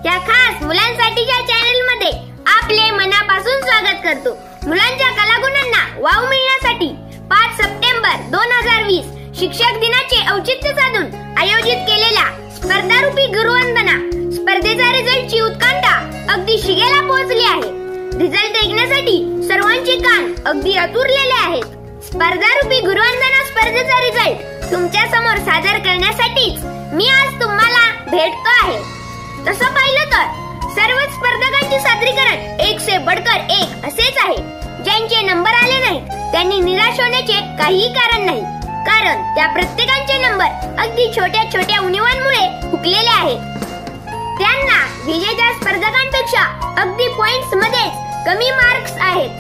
या खास मुलांसाठीच्या चॅनल मध्ये आपले मनापासून स्वागत करतो। मुलांच्या कलागुणांना वाव मिळण्यासाठी 5 सप्टेंबर 2020 शिक्षक दिनाचे औचित्य साधून आयोजित केलेल्या स्पर्धारूपी गुरुवंदना स्पर्धेचा रिझल्टची उत्कंठा अगदी शिगेला पोहोचली आहे। रिझल्ट ऐकण्यासाठी सर्वांचे कान अगदी आतुरलेले आहेत। स्पर्धारूपी गुरुवंदना स्पर्धेचा रिझल्ट तुमच्या समोर सादर करण्यासाठीच मी आज तुम्हाला भेटतो आहे। तसं पाहिलं तर सर्व स्पर्धकांचे सादरीकरण एक से बढ़कर एक असेच आहे। ज्यांचे नंबर आले नाहीत त्यांनी निराश होण्याचे काहीही कारण नाही, कारण त्या प्रत्येकाचे नंबर अगदी छोट्या छोट्या उणिवांमुळे हुकलेले आहेत। त्यांना विजेत्या स्पर्धकांपेक्षा अगदी पॉइंट्स मध्येच कमी मार्क्स आहेत।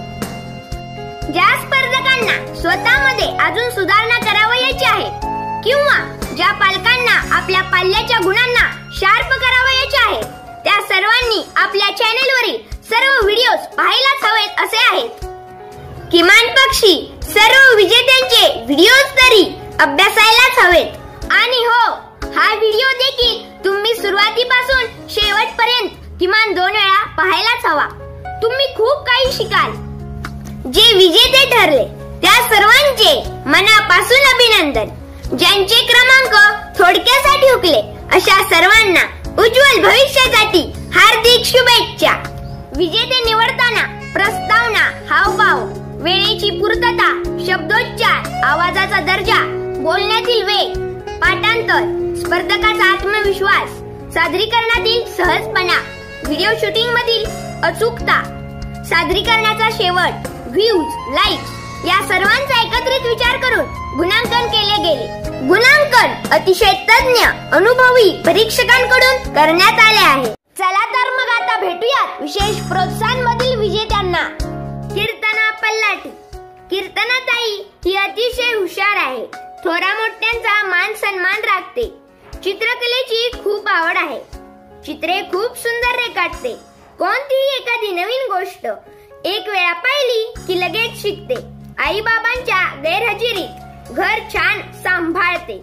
ज्या स्पर्धकांना स्वतःमध्ये अजून सुधारणा करावयाची आहे किंवा ज्या पालकांना आपल्या पाल्याच्या गुणांना शार्प करावयाचे आहे, त्या सर्वांनी आपल्या चॅनलवरील सर्व व्हिडिओज पाहायलाच हवेत असे आहेत। किमान पक्षी सर्व विजेत्यांचे व्हिडिओज तरी अभ्यासायलाच हवेत। आणि हो, हा व्हिडिओ देखील तुम्ही सुरुवातीपासून शेवटपर्यंत किमान 2 वेळा पाहायलाच हवा। तुम्ही खूप काही शिकाल। जे विजेते ठरले त्या सर्वांचे मनापासून अभिनंदन। ज्यांचे क्रमांक थोडक्यासाठी हुकले अशा सर्वांना उज्ज्वल भविष्यासाठी हार्दिक शुभेच्छा। विजेते निवडताना प्रस्तावना, हावभाव, वेळेची पूर्तता, शब्दोच्चार, आवाजाचा दर्जा, बोलण्यातील वेग, पाठांतर, स्पर्धकाचा आत्मविश्वास, सादरीकरणातील सहजपणा, व्हिडिओ शूटिंग मधील अचूकता, सादरीकरणाचा शेवट, व्ह्यूज, लाईक्स या सर्वांचा एकत्रित विचार करून गुणांकन केले गेले। गुणांकन अतिशय तज्ञ अनुभवी परीक्षकांकडून करण्यात आले आहे। चला तर मग आता भेटूयात विशेष प्रोत्साहन मधील विजेत्यांना। कीर्तना पल्लाटी। कीर्तनाताई ही अतिशय हुशार आहे। थोरा मोठ्यांचा मान सन्मान राखते। चित्रकलेची खूप आवड आहे। चित्रे खूप सुंदर रेखाटते। कोणतीही एखादी नवीन गोष्ट एक वेळा पाहिली की लगेच शिकते। आई बाबांच्या गैरहजेरीत घर छान सांभाळते।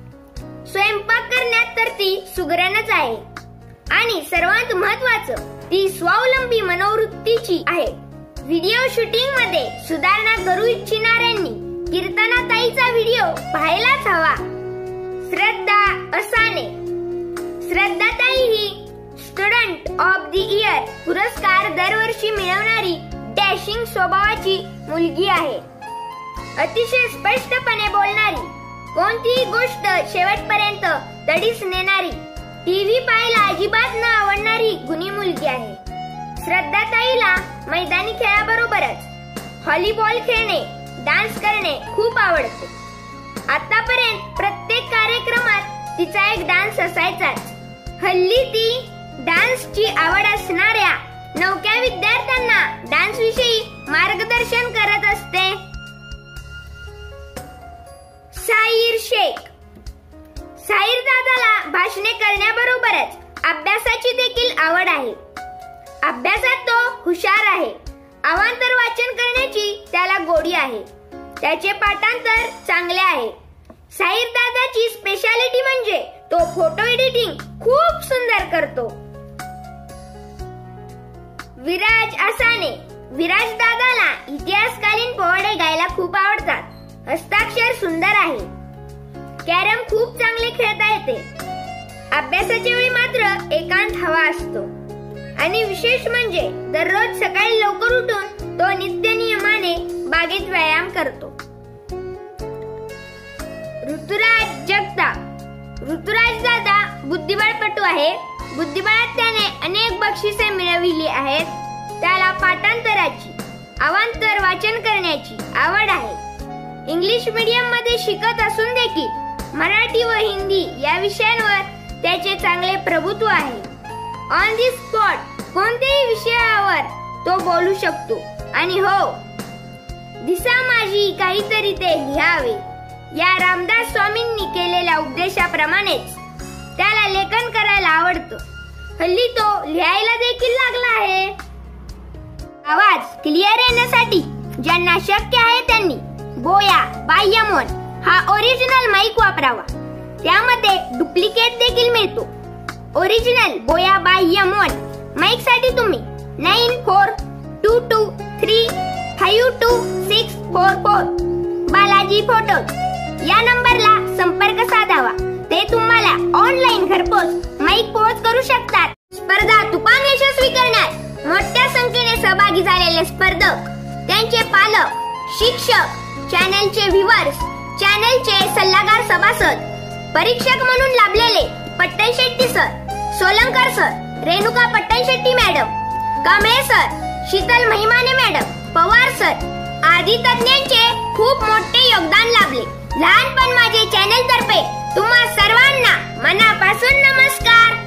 स्वयंपाक करण्यात तर ती सुगरणच आहे आणि सर्वात महत्त्वाचं ती स्वावलंबी मनोवृत्तीची आहे। व्हिडिओ शूटिंग मध्ये सुधारणा करू इच्छिणाऱ्यांनी कीर्तनाताईचा व्हिडिओ पाहायलाच हवा। श्रद्धा असाने। श्रद्धाताई ही स्टुडंट ऑफ द इयर पुरस्कार दरवर्षी मिळवणारी डॅशिंग स्वभावाची मुलगी आहे। अतिशय स्पष्टपणे बोलणारी, कोणतीही गोष्ट शेवटपर्यंत तडीस नेणारी, टीव्ही पाहायला अजिबात न आवडणारी गुणी मुलगी आहे। श्रद्धाताईला मैदानी खेळाबरोबरच व्हॉलीबॉल खेळणे, डान्स करणे खूप आवडते। आतापर्यंत प्रत्येक कार्यक्रमात तिचा एक डान्स असायचाच। हल्ली ती डान्सची आवड असणाऱ्या नवख्या विद्यार्थ्यांना डान्स विषयी मार्गदर्शन करत असते। साहिर शेख। साहिर दादाला भाषणे करण्याबरोबरच अभ्यासाची देखील आवड आहे। अभ्यासात तो हुशार आहे। अवांतर वाचन करण्याची त्याला गोडी आहे। त्याचे पाठांतर चांगले आहे। साहिर दादाची स्पेशालिटी म्हणजे तो फोटो एडिटिंग खूप सुंदर करतो। विराज असाने। विराज दादाला इतिहासकालीन पोवाडे गायला खूप आवडतात। हस्ताक्षर सुंदर आहे। कॅरम खूप चांगले खेळता येते। अभ्यासाच्या वेळी मात्र एकांत हवा असतो आणि विशेष म्हणजे दररोज सकाळी लवकर उठून तो नित्य नियमाने बागेत व्यायाम करतो। ऋतुराज जगताप। ऋतुराज दादा बुद्धिबळपटू आहे। बुद्धिबळात त्याने अनेक बक्षिसे मिळविली आहेत। त्याला पाठांतराची, अवांतर वाचन करण्याची आवड आहे। इंग्लिश मीडियम मध्ये शिकत असून देखील मराठी व हिंदी या विषयांवर त्याचे चांगले प्रभुत्व आहे। ऑन दी स्पॉट कोणत्याही विषयावर तो बोलू शकतो। आणि हो, दिसा माझी काहीतरी ते लिहावे या रामदास स्वामींनी केलेल्या उपदेशाप्रमाणेच त्याला लेखन करायला आवडतं। हल्ली तो लिहायला देखील लागला आहे। आवाज क्लिअर येण्यासाठी ज्यांना शक्य आहे त्यांनी बोया बाह्यमोन हा ओरिजिनल माईक वापरावा। त्यामध्ये डुप्लिकेट देखील मिळतो। ओरिजिनल बोया बाय M1. माईक साठी तुम्ही 9422352644. बालाजी फोटोज या नंबरला संपर्क साधावा. ते तुम्हाला ऑनलाईन घरपोच माईक पोहोच करू शकतात. स्पर्धा तुफान यशस्वी करण्यात मोठ्या संख्येने सहभागी झालेले स्पर्धक, त्यांचे पालक, शिक्षक, चॅनलचे व्ह्युअर्स, चॅनलचे सल्लागार सभासद, परीक्षक म्हणून लाभलेले Pattan Shetty sir, Solankar sir, Renuka Pattan Shetty madam, Kamble sir, Sheetal Mahimane madam, Pawar sir आदी तज्ञांचे खूप मोठे योगदान लाभले. लहानपण माझे चॅनल तर्फे तुम्हा सर्वांना मनापासून नमस्कार.